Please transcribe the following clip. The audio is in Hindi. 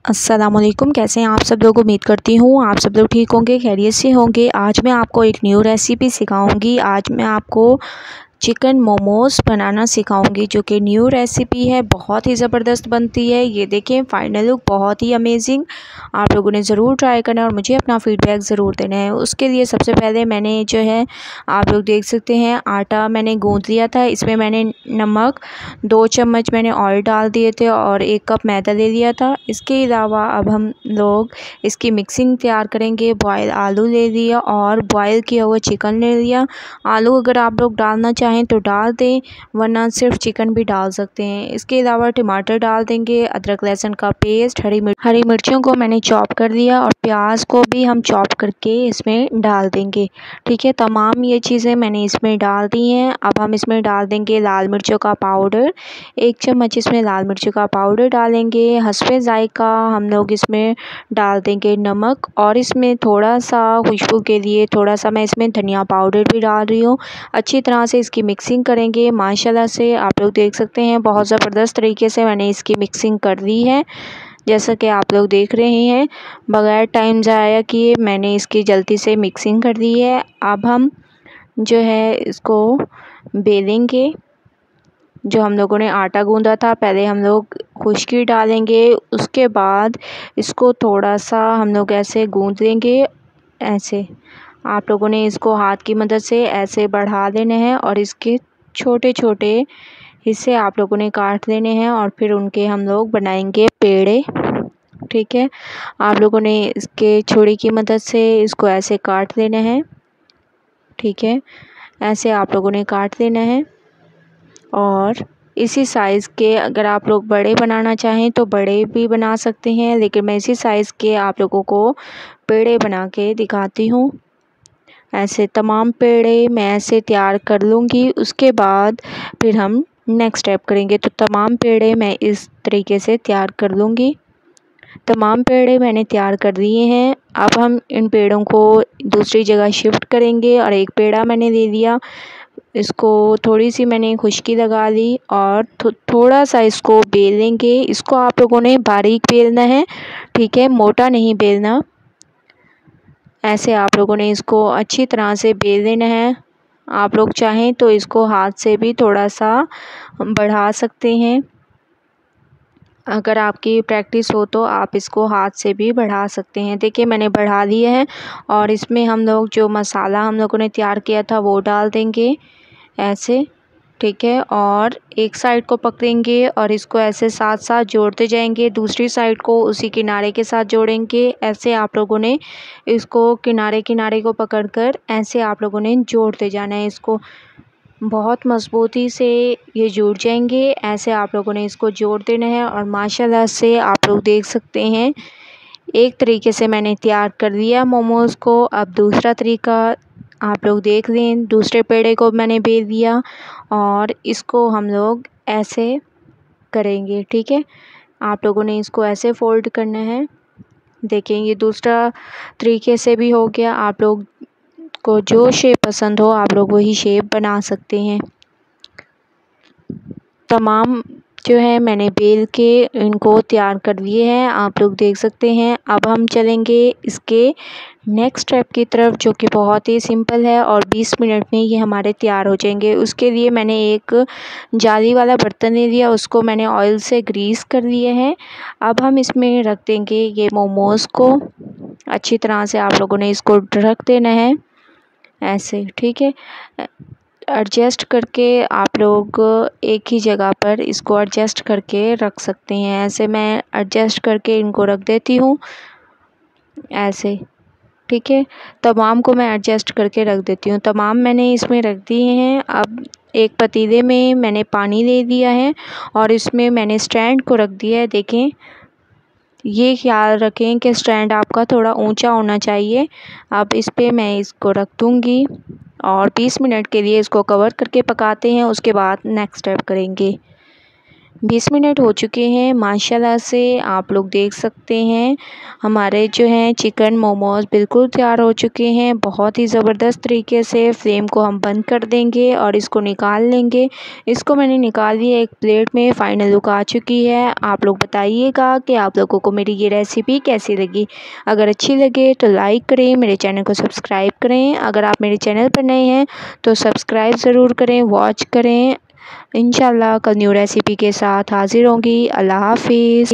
अस्सलामुअलैकुम। कैसे हैं आप सब लोग। उम्मीद करती हूँ आप सब लोग ठीक होंगे, खैरियत से होंगे। आज मैं आपको एक न्यू रेसिपी सिखाऊंगी। आज मैं आपको चिकन मोमोज़ बनाना सिखाऊंगी, जो कि न्यू रेसिपी है, बहुत ही ज़बरदस्त बनती है। ये देखें, फाइनल लुक बहुत ही अमेजिंग। आप लोगों ने ज़रूर ट्राई करना है और मुझे अपना फ़ीडबैक ज़रूर देना है। उसके लिए सबसे पहले मैंने जो है, आप लोग देख सकते हैं, आटा मैंने गूँथ लिया था। इसमें मैंने नमक, 2 चम्मच मैंने ऑयल डाल दिए थे और 1 कप मैदा ले लिया था। इसके अलावा अब हम लोग इसकी मिक्सिंग तैयार करेंगे। बॉयल आलू ले लिया और बॉयल किया हुआ चिकन ले लिया। आलू अगर आप लोग डालना चाहें तो डाल दें, वरना सिर्फ चिकन भी डाल सकते हैं। इसके अलावा टमाटर डाल देंगे, अदरक लहसुन का पेस्ट, हरी मिर्चों को मैंने चॉप कर दिया और प्याज को भी हम चॉप करके इसमें डाल देंगे। ठीक है, तमाम ये चीज़ें मैंने इसमें डाल दी हैं। अब हम इसमें डाल देंगे लाल मिर्चों का पाउडर, 1 चम्मच इसमें लाल मिर्चों का पाउडर डालेंगे। हस्बे जायका हम लोग इसमें डाल देंगे नमक, और इसमें थोड़ा सा खुशबू के लिए थोड़ा सा मैं इसमें धनिया पाउडर भी डाल रही हूँ। अच्छी तरह से इसकी मिक्सिंग करेंगे। माशाल्लाह से आप लोग देख सकते हैं, बहुत ज़बरदस्त तरीके से मैंने इसकी मिक्सिंग कर दी है। जैसा कि आप लोग देख रहे हैं, बगैर टाइम ज़ाया किए मैंने इसकी जल्दी से मिक्सिंग कर दी है। अब हम जो है इसको बेलेंगे। जो हम लोगों ने आटा गूंदा था, पहले हम लोग खुशकी डालेंगे, उसके बाद इसको थोड़ा सा हम लोग ऐसे गूंद लेंगे। ऐसे आप लोगों ने इसको हाथ की मदद से ऐसे बढ़ा लेना है और इसके छोटे छोटे हिस्से आप लोगों ने काट लेने हैं और फिर उनके हम लोग बनाएंगे पेड़े। ठीक है, आप लोगों ने इसके छुरी की मदद से इसको ऐसे काट लेना है। ठीक है, ऐसे आप लोगों ने काट लेना है। और इसी साइज़ के अगर आप लोग बड़े बनाना चाहें तो बड़े भी बना सकते हैं, लेकिन मैं इसी साइज़ के आप लोगों को पेड़े बना के दिखाती हूँ। ऐसे तमाम पेड़े मैं ऐसे तैयार कर लूँगी। उसके बाद फिर हम नेक्स्ट स्टेप करेंगे। तो तमाम पेड़े मैं इस तरीके से तैयार कर लूँगी। तमाम पेड़े मैंने तैयार कर दिए हैं। अब हम इन पेड़ों को दूसरी जगह शिफ्ट करेंगे और एक पेड़ा मैंने ले लिया। इसको थोड़ी सी मैंने खुशकी लगा ली और थोड़ा सा इसको बेल लेंगे। इसको आप लोगों ने बारीक बेलना है, ठीक है, मोटा नहीं बेलना। ऐसे आप लोगों ने इसको अच्छी तरह से बेल लेना है। आप लोग चाहें तो इसको हाथ से भी थोड़ा सा बढ़ा सकते हैं। अगर आपकी प्रैक्टिस हो तो आप इसको हाथ से भी बढ़ा सकते हैं। देखिए, मैंने बढ़ा लिया है और इसमें हम लोग जो मसाला हम लोगों ने तैयार किया था वो डाल देंगे ऐसे। ठीक है, और एक साइड को पकड़ेंगे और इसको ऐसे साथ साथ जोड़ते जाएंगे। दूसरी साइड को उसी किनारे के साथ जोड़ेंगे। ऐसे आप लोगों ने इसको किनारे किनारे को पकड़कर ऐसे आप लोगों ने जोड़ते जाना है। इसको बहुत मज़बूती से ये जुड़ जाएंगे। ऐसे आप लोगों ने इसको जोड़ देना है और माशाल्लाह से आप लोग देख सकते हैं, एक तरीके से मैंने तैयार कर लिया मोमोज़ को। अब दूसरा तरीका आप लोग देख लें। दूसरे पेड़े को मैंने बेल दिया और इसको हम लोग ऐसे करेंगे। ठीक है, आप लोगों ने इसको ऐसे फ़ोल्ड करना है। देखें, ये दूसरा तरीके से भी हो गया। आप लोग को जो शेप पसंद हो आप लोग वही शेप बना सकते हैं। तमाम जो है मैंने बेल के इनको तैयार कर लिए हैं, आप लोग देख सकते हैं। अब हम चलेंगे इसके नेक्स्ट स्टेप की तरफ, जो कि बहुत ही सिंपल है और 20 मिनट में ये हमारे तैयार हो जाएंगे। उसके लिए मैंने एक जाली वाला बर्तन ले लिया, उसको मैंने ऑयल से ग्रीस कर लिए हैं। अब हम इसमें रख देंगे ये मोमोज़ को। अच्छी तरह से आप लोगों ने इसको रख देना है ऐसे। ठीक है, एडजस्ट करके आप लोग एक ही जगह पर इसको एडजस्ट करके रख सकते हैं। ऐसे मैं एडजस्ट करके इनको रख देती हूँ ऐसे। ठीक है, तमाम को मैं एडजस्ट करके रख देती हूँ। तमाम मैंने इसमें रख दिए हैं। अब एक पतीले में मैंने पानी ले दिया है और इसमें मैंने स्टैंड को रख दिया है। देखें, ये ख्याल रखें कि स्टैंड आपका थोड़ा ऊंचा होना चाहिए। अब इस पे मैं इसको रख दूँगी और 20 मिनट के लिए इसको कवर करके पकाते हैं। उसके बाद नेक्स्ट स्टेप करेंगे। 20 मिनट हो चुके हैं माशाल्लाह से। आप लोग देख सकते हैं हमारे जो हैं चिकन मोमोज़ बिल्कुल तैयार हो चुके हैं। बहुत ही ज़बरदस्त तरीके से फ्लेम को हम बंद कर देंगे और इसको निकाल लेंगे। इसको मैंने निकाल लिया एक प्लेट में। फ़ाइनल लुक आ चुकी है। आप लोग बताइएगा कि आप लोगों को मेरी ये रेसिपी कैसी लगी। अगर अच्छी लगे तो लाइक करें, मेरे चैनल को सब्सक्राइब करें। अगर आप मेरे चैनल पर नए हैं तो सब्सक्राइब ज़रूर करें, वॉच करें। इंशाल्लाह कल न्यू रेसिपी के साथ हाज़िर होंगी। अल्लाह हाफ़िज़।